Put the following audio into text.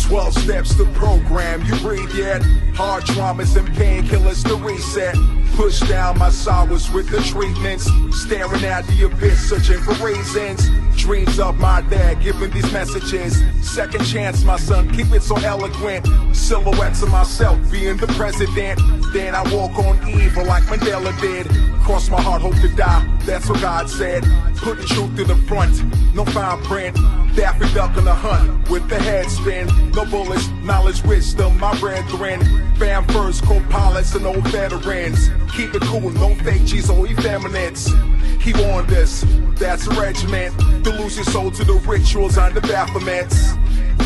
12 steps to program, you breathe yet? Hard traumas and painkillers to reset. Push down my sorrows with the treatments. Staring at the abyss, searching for reasons. Dreams of my dad giving these messages. Second chance, my son, keep it so eloquent. Silhouettes of myself being the president. Then I walk on evil like Mandela did. Cross my heart, hope to die, that's what God said. Put the truth to the front, no fine print. Daffy Duck on the hunt with the head spin. No bullets, knowledge, wisdom, my brethren. Fam first, co-pilots and old veterans. Keep it cool, no fake G's or effeminates. He warned us, that's a regiment. To lose your soul to the rituals on the battlements.